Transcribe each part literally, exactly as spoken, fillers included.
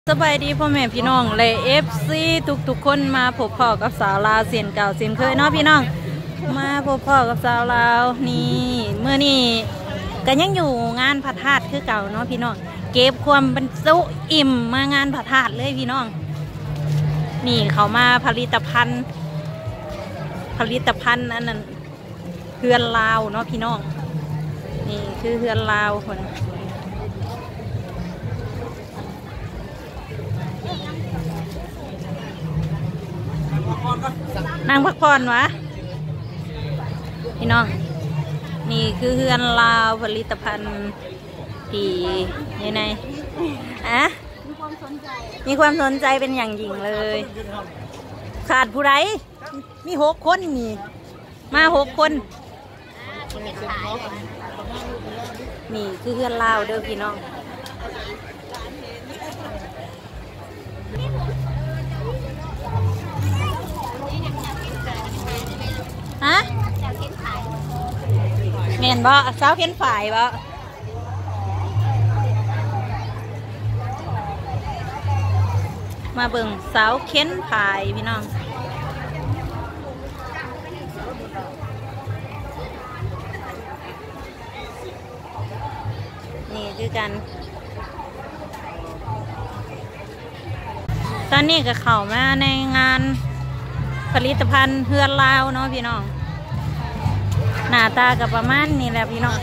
สบายดีพ่อแม่พี่น้องเลยเอฟซีทุกทุกคนมาพบพ่อกับสาวลาวเสียนเก่าเสียนเคยเนาะพี่น้องมาพบพ่อกับสาวลาวนี่เมื่อนี่ก็ยังอยู่งานพระธาตุคือเก่าเนาะพี่น้องเก็บความบรรจุอิ่มมางานพระธาตุเลยพี่น้องนี่เขามาผลิตภัณฑ์ผลิตภัณฑ์อันนั้นเฮือนลาวเนาะพี่น้องนี่คือเฮือนลาวคนนางพักผ่อนวะพี่น้องนี่คือเฮือนลาวผลิตภัณฑ์ที่ยังไงอะมีความสนใจมีความสนใจเป็นอย่างยิ่งเลยขาดผู้ใดมีหกคนนี่มาหกคนนี่คือเฮือนลาวเด้อพี่น้องฮะเมนบ่สาวเข็นฝ่ายบ่มาเบิ่งสาวเข็นฝ่ายพี่น้องนี่คือกันตอนนี้ก็เข้ามาในงานผลิตภัณฑ์เฮือนลาวเนาะพี่น้องหน้าตากับประมาณนี้แหละพี่น้อง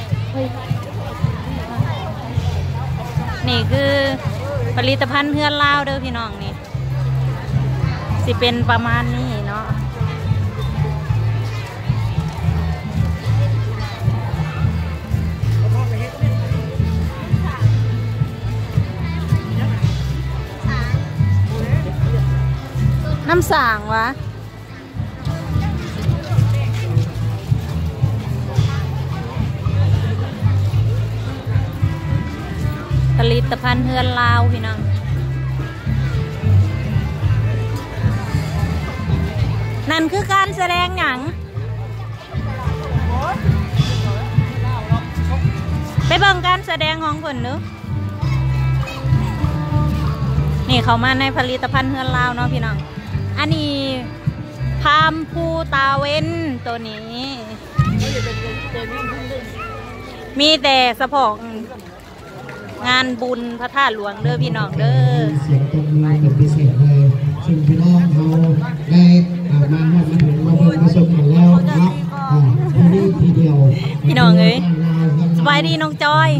นี่คือผลิตภัณฑ์เฮือนลาวเด้อพี่น้องนี่สิเป็นประมาณนี้เนาะน้ำสั่งวะผลิตภัณฑ์เฮือนลาวพี่น้องนั่นคือการแสดงหนังไปเบิ่งการแสดงของคนนึกนี่เขามาในผลิตภัณฑ์เฮือนลาวเนาะพี่น้องอันนี้พามภูตาเว้นตัวนี้มีแต่สะพองงานบุญพระธาตุหลวงเด้อพี่น้องเด้อเสียงตรงนี้เป็นพิเศษเลยซึ่งพี่น้องเขาได้มาหอดมาถึงมาเบิ่งมาชมกันแล้วเนาะทีนี้ทีเดียวพี่น้องเอ้ยสบายดีน้องจอย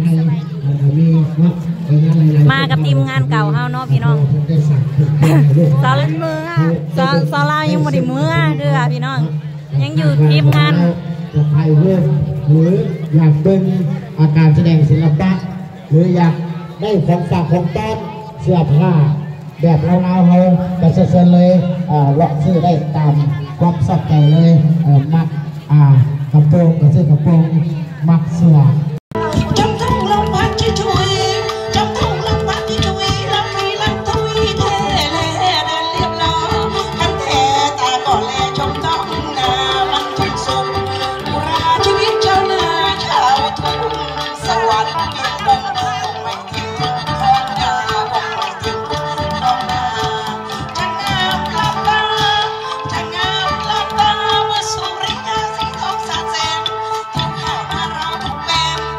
มากับทีมงานเก่าเฮาเนาะพี่น้องสาวเมืองสาวสาวลาวยังบ่ได้เมื่อเด้อพี่น้องยังอยู่ทีมงานจะถ่ายรูปหรืออยากเป็นอาการแสดงศิลปะหรืออยากได้ของฝากของต้อนเสื้อผ้าแบบเราเราเขาจะเซ็นเลยเลาะซื้อได้ตามความชอบใจเลยมักกระโปรงก็ซื้อกระโปรงมักเสื้อจับทุ่งลมพัดช่วยจับทุ่งลมพัดช่วยลำมีลำทุยเทเลเดินเรียบร้อยคันเทตาก่อนแลชมต้องนามันทุกสมบุราชีวิตเจ้านาชาวทุ่งสวรรค์คงไม่ทิ้งท้องนาคงไม่ทิ้งท้องนาจะงามกลับตาจะงามกลับตาเมื่อสุริยะสีทองสาดแสงทุกข้าวหน้าเราทุกแบบ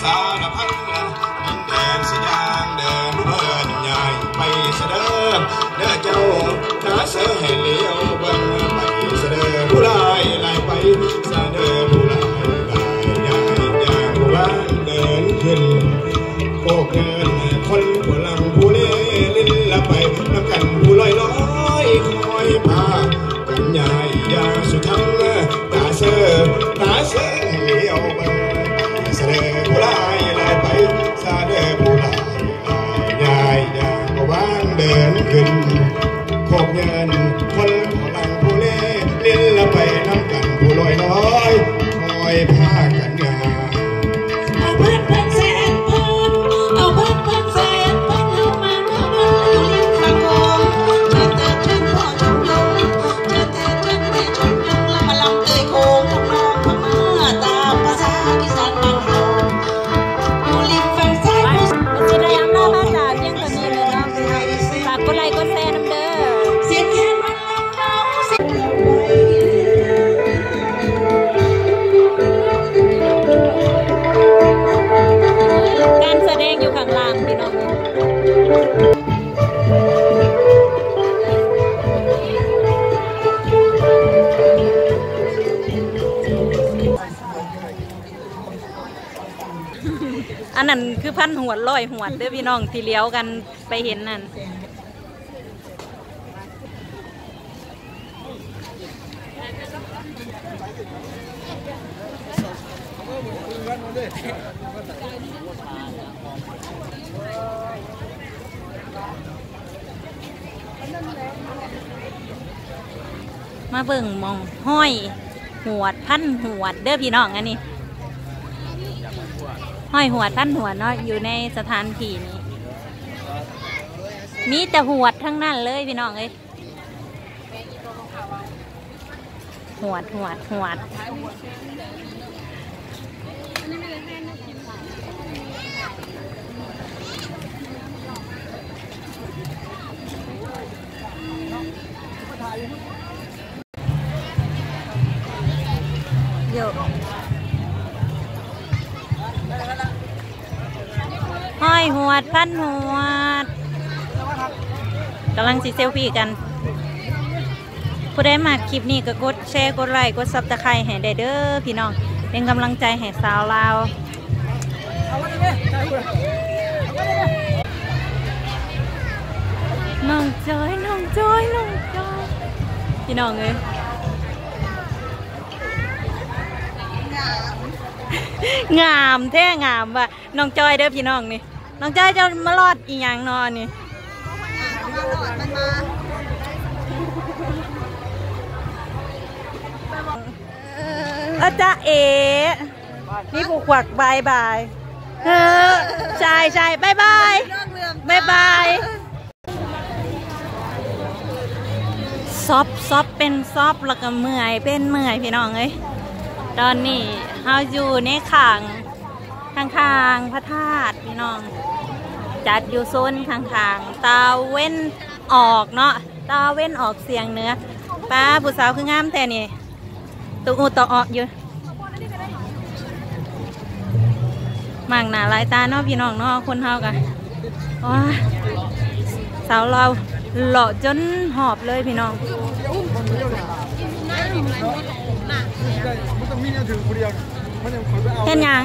สารพันดินแดนสยามเดินเพื่อนใหญ่ไปเสด็จเด้อเจ้าหน้าเสือให้เลี้ยวเบิ่งไปเสด็จผู้ลายลายไปเสด็จผู้ลายลายใหญ่อย่างบ้านเดินขึ้นโอกเงินคนผู้ลังผู้เล่ลิ้นละไปน้ำกันผู้ลอยลอยคอยพากันใหญ่ยาสุดทั้งตาเสือตาเสือเลี้ยวเบิ่งเสด็จผู้ลายลายไปเสด็จผู้ลายลายใหญ่อย่างบ้านเดินขึ้นโอกเงินคนผู้ลังผู้เล่ลิ้นละไปน้ำกันผู้ลอยลอยคอยพากันใหญ่เอาเพื่อนเพื่อนแสนเพื่อนเอาเพื่อนเพื่อนแสนเพื่อนเอามาเมื่อวันอยู่ริมฝั่งโขงเจอแต่เพื่อนพ่อชมยงเจอแต่เพื่อนแม่ชมยงแล้วมาลำเตยโขงทำนองพม่าตามภาษาอีสานบ้านเราอยู่ริมฝั่งซ้ายมือสิได้อำลาภาษาเพียงตัวนี้เลยเนาะฝากกดไลค์กดแชร์น้ำเด้อเสียงแคนมันลำเราเสียงเราไว้การแสดงอยู่ข้างล่างพี่น้องอันนั้นคือพันหัวลอยหัวเด้อพี่น้องที่เลี้ยวกันไปเห็นนั่นมาเบิ่งมองห้อยหวดพันหวดเด้อพี่น้องอันนี้ห้อยหวดพันหวดเนาะอยู่ในสถานที่นี้มีแต่หวดทั้งนั้นเลยพี่น้องเอ้ยหวดหวดหวดเดี๋ยวห้อยหวดพันหวดกำลังสิเซลฟี่กันผู้ใดมาคลิปนี้ก็กดแชร์กดไลค์กดซับตะไคร้ให้ได้เด้อพี่น้องเป็นกำลังใจให้สาวลาวน้องจอยน้องจอยน้องจอยพี่น้องเอ้ยงามแท้งามว่ะน้องจอยเด้อพี่น้องนี่น้องจอยจะมารอดอีหยังนอนนี่อาจารย์เอ๋นี่ผูกขวักบายบายเออใช่ใช่บายบายบายบายซอฟซอฟเป็นซอฟแล้วก็เมื่อยเป็นเมื่อยพี่น้องเอ้ยตอนนี้เราอยู่ในข้างข้างข้างพระธาตุพี่น้องจัดอยู่โซนข้างข้างตาเว้นออกเนาะตาเว้นออกเสียงเนื้อป้าผู้สาวคืองามแต่นี่ตุกอูต่อออกอยู่มั่งหน้าลายตาเนาะพี่น้องเนาะคนเฮากันว้าสาวเราหล่อจนหอบเลยพี่น้องเห็นยัง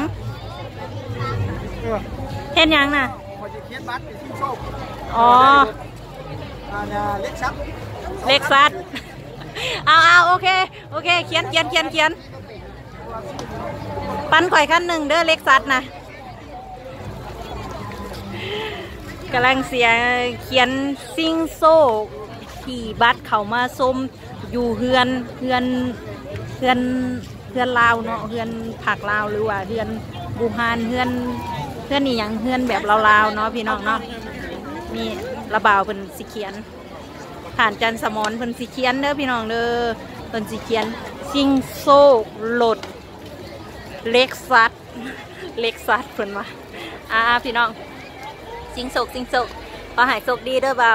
เห็นยังน่ะอ๋อเล็กซัดเล็กซัดเอาเอาโอเคโอเคเขียนเขียนเขียนเขียนปั้นข่อยขั้นหนึ่งเด้อเล็กซัดนะกำลังเสียเขียนซิงโซ่ขี่บัตรเขามาส้มอยู่เฮือนเฮือนเฮือนเฮือนลาวเนาะเฮือนผักลาวหรือว่าเฮือนบูฮานเฮือนเฮือนนี่อย่างเฮือนแบบลาวๆเนาะพี่น้องเนาะมีระบาวเป็นสีเขียนผ่านจันสมอนเป็นสีเขียนเด้อพี่น้องเด้อเป็นสีเขียนซิงโซ่หลดเล็กซัดเล็กซัดเพิ่นมาอ่าพี่น้องซิงโศกซิงโศกขอหายโศกดีเด้อเบา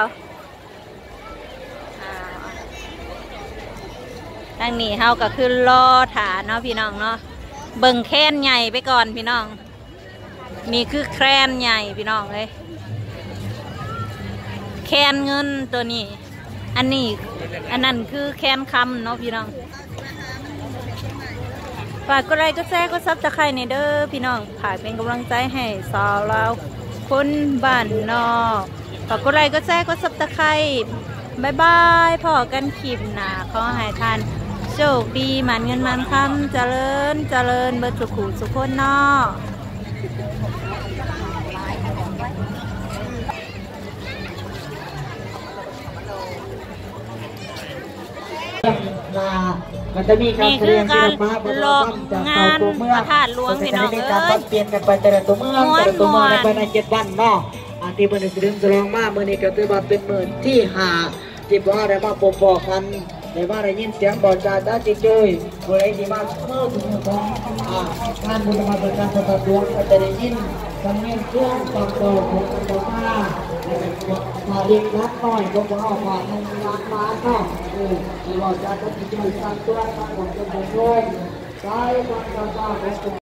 ทางนี้เฮาก็คือรอฐานเนาะพี่น้องเนาะเบิ่งแค้นใหญ่ไปก่อนพี่น้องนี่คือแครนใหญ่พี่น้องเลยแคนเงินตัวนี้อันนี้อันนั้นคือแคนคำเนาะพี่น้องฝากกดไลค์กดแชร์กดซับสไครต์ในเด้อพี่น้องฝากเป็นกำลังใจให้สาวลาวคนบ้านนอกฝากกดไลค์กดแชร์กดซับสไครต์บายบายพอกันคลิปหน้าขอให้ท่านโชคดีหมันเงินมันคำเจริญเจริญเบิดสุขุสุขคนเนาะมันจะมีการนี่แสคืดอง การศิลปะบนลรอบงจากงาเก่าน ตัวเมืพองระธาตุหลวงพี่น้องมีเอ้การปรับยเปลี่ยนกันไปแต่ละตัวเมืองม้วนแต่ละตัวเมืองม้วนในภายในเจ็ดวันเนาะอาทิตย์วันที่หนึ่งจะลองมาเมื่อนี้ก็ถือว่าเป็นหมื่นที่หาที่ว่าได้มาปกป้องกันได้ว่าได้ยินเสียงบอกจาจ้าจิจุยบริเวณที่มาเมื่อถึงของอ่าการบุญมาเป็นการประดวงก็จะได้ยินสำเนียงเครื่องตอกโตของตะก้ามาเรียกรักน้อยก็ว่าผ่านในร้านมาเนาะเออที่ว่าจ้าจ้าจิจุยสร้างตัวสร้างของตัวเองใช้ความกล้าของ